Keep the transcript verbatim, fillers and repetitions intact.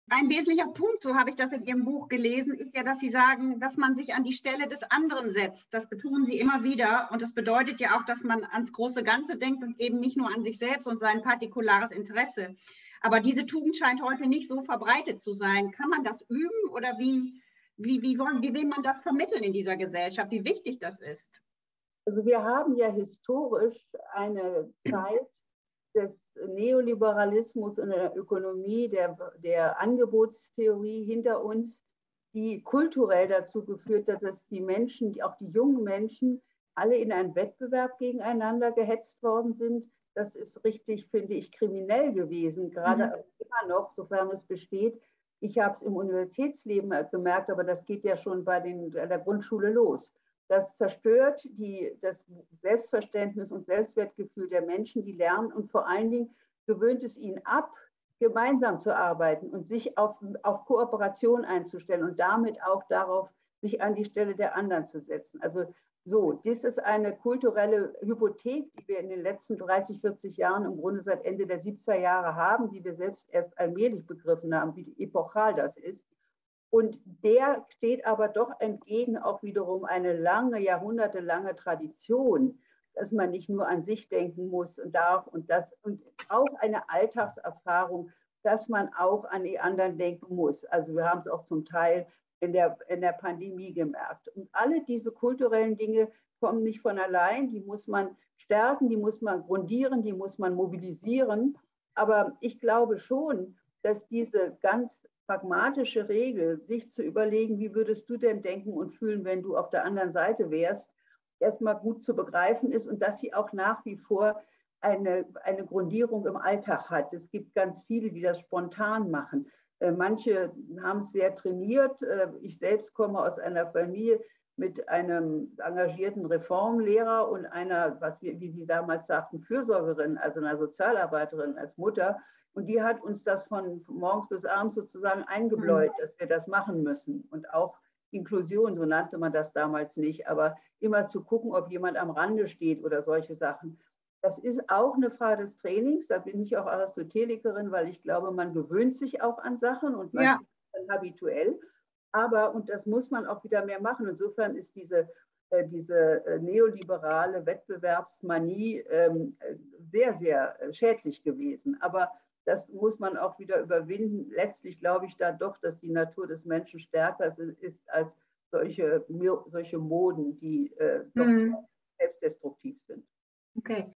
Ein wesentlicher Punkt, so habe ich das in Ihrem Buch gelesen, ist ja, dass Sie sagen, dass man sich an die Stelle des anderen setzt. Das betonen Sie immer wieder. Und das bedeutet ja auch, dass man ans große Ganze denkt und eben nicht nur an sich selbst und sein partikulares Interesse. Aber diese Tugend scheint heute nicht so verbreitet zu sein. Kann man das üben oder wie, wie, wie, wollen, wie will man das vermitteln in dieser Gesellschaft, wie wichtig das ist? Also wir haben ja historisch eine Zeit des Neoliberalismus und der Ökonomie, der, der Angebotstheorie hinter uns, die kulturell dazu geführt hat, dass die Menschen, auch die jungen Menschen, alle in einen Wettbewerb gegeneinander gehetzt worden sind. Das ist richtig, finde ich, kriminell gewesen, gerade mhm. immer noch, sofern es besteht. Ich habe es im Universitätsleben gemerkt, aber das geht ja schon bei den, der Grundschule los. Das zerstört die, das Selbstverständnis und Selbstwertgefühl der Menschen, die lernen, und vor allen Dingen gewöhnt es ihnen ab, gemeinsam zu arbeiten und sich auf, auf Kooperation einzustellen und damit auch darauf, sich an die Stelle der anderen zu setzen. Also so, das ist eine kulturelle Hypothek, die wir in den letzten dreißig, vierzig Jahren im Grunde seit Ende der siebziger Jahre haben, die wir selbst erst allmählich begriffen haben, wie epochal das ist. Und der steht aber doch entgegen auch wiederum eine lange, jahrhundertelange Tradition, dass man nicht nur an sich denken muss und darf und das und auch eine Alltagserfahrung, dass man auch an die anderen denken muss. Also wir haben es auch zum Teil in der, in der Pandemie gemerkt. Und alle diese kulturellen Dinge kommen nicht von allein, die muss man stärken, die muss man grundieren, die muss man mobilisieren. Aber ich glaube schon, dass diese ganz pragmatische Regel, sich zu überlegen, wie würdest du denn denken und fühlen, wenn du auf der anderen Seite wärst, erstmal gut zu begreifen ist und dass sie auch nach wie vor eine, eine Grundierung im Alltag hat. Es gibt ganz viele, die das spontan machen. Äh, manche haben es sehr trainiert. Äh, ich selbst komme aus einer Familie mit einem engagierten Reformlehrer und einer, was wir, wie Sie damals sagten, Fürsorgerin, also einer Sozialarbeiterin als Mutter. Und die hat uns das von morgens bis abends sozusagen eingebläut, dass wir das machen müssen. Und auch Inklusion, so nannte man das damals nicht, aber immer zu gucken, ob jemand am Rande steht oder solche Sachen. Das ist auch eine Frage des Trainings. Da bin ich auch Aristotelikerin, weil ich glaube, man gewöhnt sich auch an Sachen und man ja. ist dann habituell. Aber, und das muss man auch wieder mehr machen. Insofern ist diese, äh, diese äh, neoliberale Wettbewerbsmanie ähm, sehr, sehr äh, schädlich gewesen. Aber das muss man auch wieder überwinden. Letztlich glaube ich da doch, dass die Natur des Menschen stärker ist als solche, solche Moden, die äh, doch mhm. selbstdestruktiv sind. Okay.